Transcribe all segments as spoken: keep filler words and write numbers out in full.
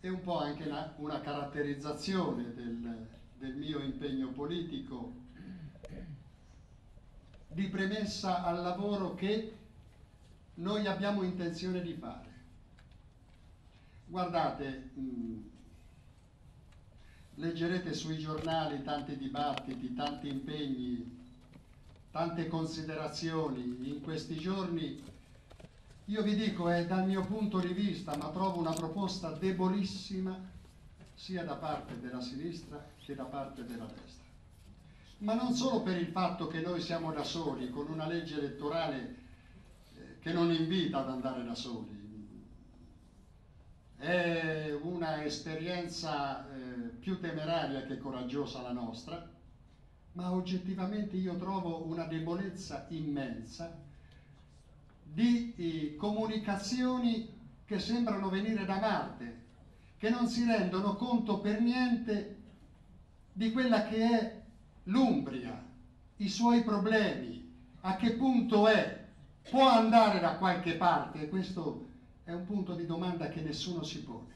è un po' anche una, una caratterizzazione del, del mio impegno politico di premessa al lavoro che noi abbiamo intenzione di fare. Guardate, mh, leggerete sui giornali tanti dibattiti, tanti impegni, tante considerazioni in questi giorni. Io vi dico, è dal mio punto di vista, ma trovo una proposta debolissima sia da parte della sinistra che da parte della destra. Ma non solo per il fatto che noi siamo da soli, con una legge elettorale eh, che non invita ad andare da soli. È una esperienza eh, più temeraria che coraggiosa la nostra, ma oggettivamente io trovo una debolezza immensa di eh, comunicazioni che sembrano venire da Marte, che non si rendono conto per niente di quella che è l'Umbria, i suoi problemi, a che punto è, può andare da qualche parte, e questo è un punto di domanda che nessuno si pone.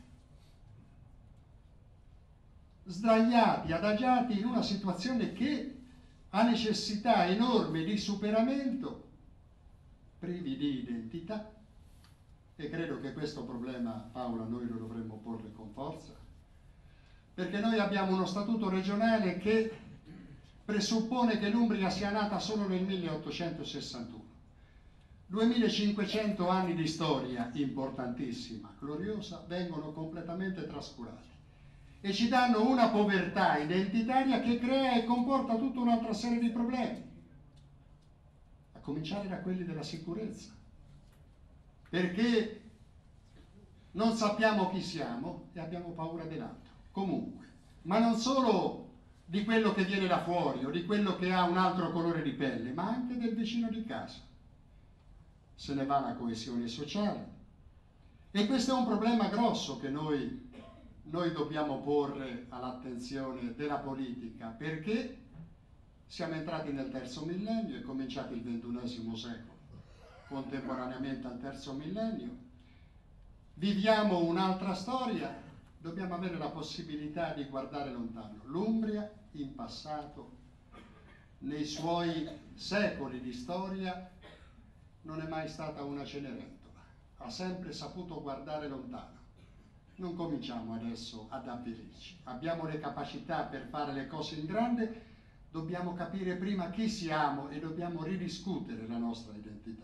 Sdraiati, adagiati in una situazione che ha necessità enorme di superamento, privi di identità, e credo che questo problema, Paola, noi lo dovremmo porre con forza, perché noi abbiamo uno statuto regionale che presuppone che l'Umbria sia nata solo nel milleottocentosessantuno. duemilacinquecento anni di storia importantissima, gloriosa, vengono completamente trascurati e ci danno una povertà identitaria che crea e comporta tutta un'altra serie di problemi, a cominciare da quelli della sicurezza, perché non sappiamo chi siamo e abbiamo paura dell'altro. Comunque, ma non solo di quello che viene da fuori o di quello che ha un altro colore di pelle, ma anche del vicino di casa. Se ne va la coesione sociale. E questo è un problema grosso che noi, noi dobbiamo porre all'attenzione della politica, perché siamo entrati nel terzo millennio, è cominciato il ventunesimo secolo, contemporaneamente al terzo millennio, viviamo un'altra storia, dobbiamo avere la possibilità di guardare lontano. L'Umbria in passato, nei suoi secoli di storia, non è mai stata una Cenerentola, ha sempre saputo guardare lontano. Non cominciamo adesso ad avvilirci, abbiamo le capacità per fare le cose in grande, dobbiamo capire prima chi siamo e dobbiamo ridiscutere la nostra identità.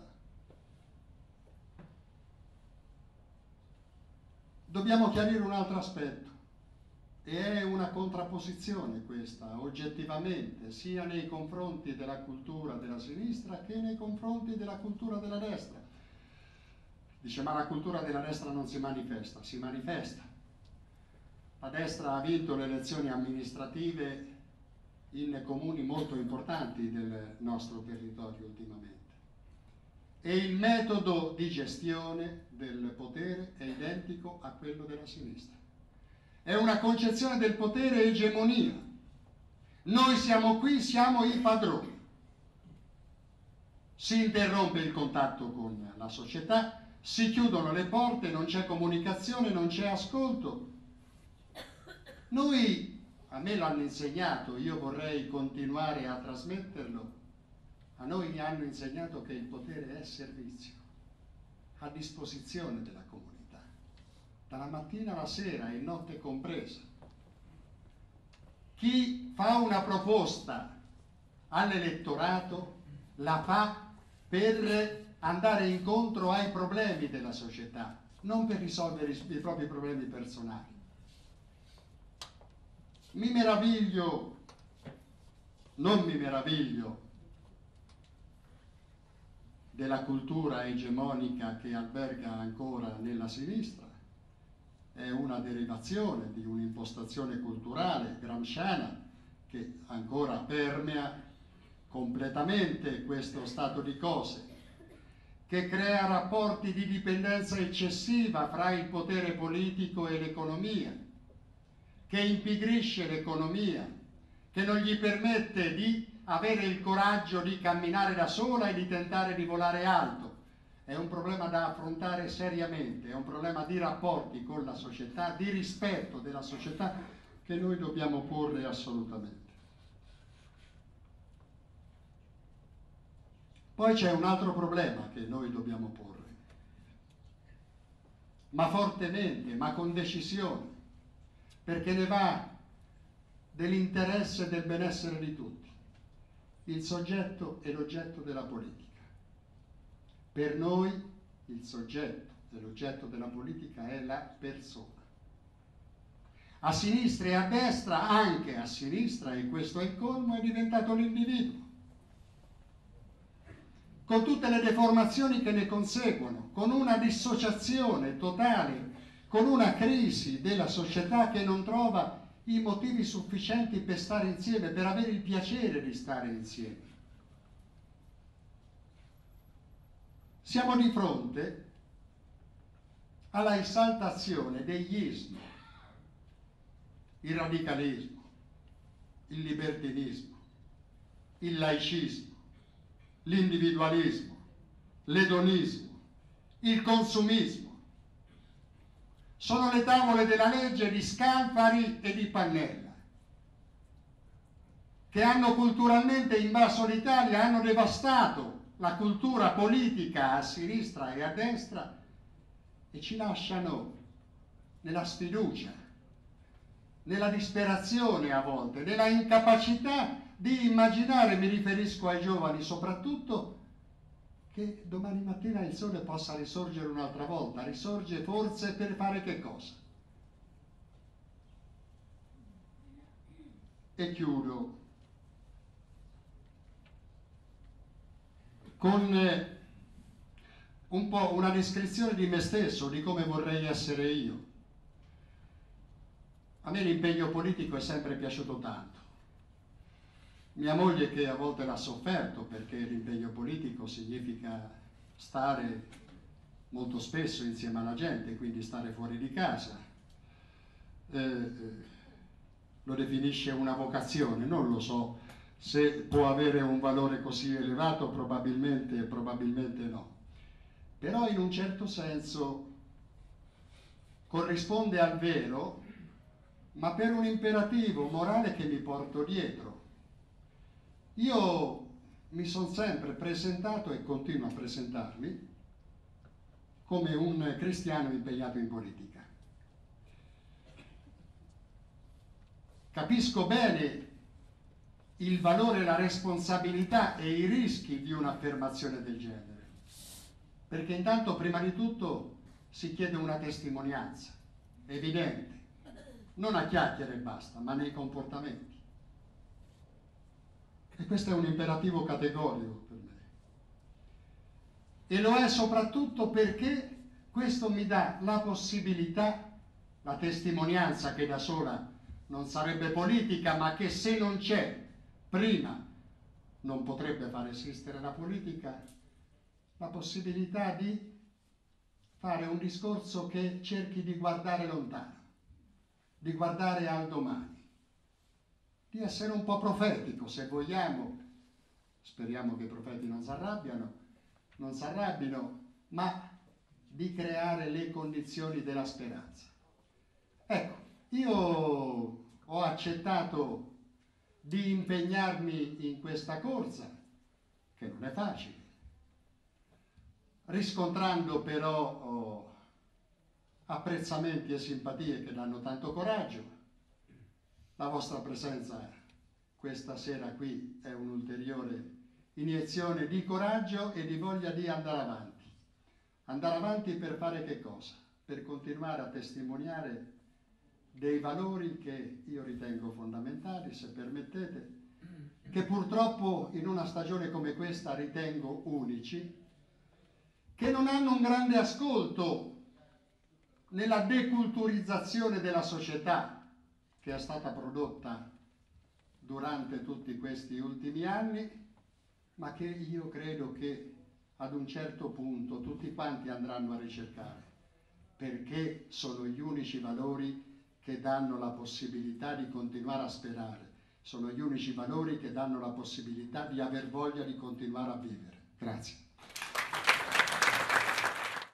Dobbiamo chiarire un altro aspetto, e è una contrapposizione questa, oggettivamente, sia nei confronti della cultura della sinistra che nei confronti della cultura della destra. Dice, ma la cultura della destra non si manifesta, si manifesta. La destra ha vinto le elezioni amministrative in comuni molto importanti del nostro territorio ultimamente. E il metodo di gestione del potere è identico a quello della sinistra. È una concezione del potere egemonia. Noi siamo qui, siamo i padroni. Si interrompe il contatto con la società, si chiudono le porte, non c'è comunicazione, non c'è ascolto. Noi, a me l'hanno insegnato, io vorrei continuare a trasmetterlo, a noi mi hanno insegnato che il potere è servizio, a disposizione della comunità, dalla mattina alla sera e notte compresa. Chi fa una proposta all'elettorato la fa per andare incontro ai problemi della società, non per risolvere i propri problemi personali. Mi meraviglio, non mi meraviglio della cultura egemonica che alberga ancora nella sinistra, è una derivazione di un'impostazione culturale gramsciana che ancora permea completamente questo stato di cose, che crea rapporti di dipendenza eccessiva fra il potere politico e l'economia, che impigrisce l'economia, che non gli permette di avere il coraggio di camminare da sola e di tentare di volare alto, è un problema da affrontare seriamente, è un problema di rapporti con la società, di rispetto della società che noi dobbiamo porre assolutamente. Poi c'è un altro problema che noi dobbiamo porre, ma fortemente, ma con decisione, perché ne va dell'interesse e del benessere di tutti, il soggetto e l'oggetto della politica. Per noi il soggetto e l'oggetto della politica è la persona. A sinistra e a destra, anche a sinistra, e questo è il colmo, è diventato l'individuo, con tutte le deformazioni che ne conseguono, con una dissociazione totale, con una crisi della società che non trova i motivi sufficienti per stare insieme, per avere il piacere di stare insieme. Siamo di fronte alla esaltazione degli ismi, il radicalismo, il libertinismo, il laicismo, l'individualismo, l'edonismo, il consumismo. Sono le tavole della legge di Scalfari e di Pannella, che hanno culturalmente invaso l'Italia, hanno devastato la cultura politica a sinistra e a destra e ci lasciano nella sfiducia, nella disperazione a volte, nella incapacità di immaginare, mi riferisco ai giovani soprattutto, che domani mattina il sole possa risorgere un'altra volta. Risorge forse per fare che cosa? E chiudo con un po' una descrizione di me stesso, di come vorrei essere io. A me l'impegno politico è sempre piaciuto tanto. Mia moglie, che a volte l'ha sofferto, perché l'impegno politico significa stare molto spesso insieme alla gente, quindi stare fuori di casa, eh, lo definisce una vocazione. Non lo so se può avere un valore così elevato, probabilmente, probabilmente no. Però in un certo senso corrisponde al vero, ma per un imperativo morale che mi porto dietro. Io mi sono sempre presentato e continuo a presentarmi come un cristiano impegnato in politica. Capisco bene il valore, la responsabilità e i rischi di un'affermazione del genere, perché intanto prima di tutto si chiede una testimonianza evidente, non a chiacchiere e basta, ma nei comportamenti. E questo è un imperativo categorico per me. E lo è soprattutto perché questo mi dà la possibilità, la testimonianza che da sola non sarebbe politica, ma che se non c'è prima non potrebbe far esistere la politica, la possibilità di fare un discorso che cerchi di guardare lontano, di guardare al domani, di essere un po' profetico, se vogliamo. Speriamo che i profeti non si arrabbiano, non si arrabbino, ma di creare le condizioni della speranza. Ecco, io ho accettato di impegnarmi in questa corsa, che non è facile, riscontrando però oh, apprezzamenti e simpatie che danno tanto coraggio. La vostra presenza questa sera qui è un'ulteriore iniezione di coraggio e di voglia di andare avanti. Andare avanti per fare che cosa? Per continuare a testimoniare dei valori che io ritengo fondamentali, se permettete, che purtroppo in una stagione come questa ritengo unici, che non hanno un grande ascolto nella deculturizzazione della società che è stata prodotta durante tutti questi ultimi anni, ma che io credo che ad un certo punto tutti quanti andranno a ricercare, perché sono gli unici valori che danno la possibilità di continuare a sperare, sono gli unici valori che danno la possibilità di aver voglia di continuare a vivere. Grazie.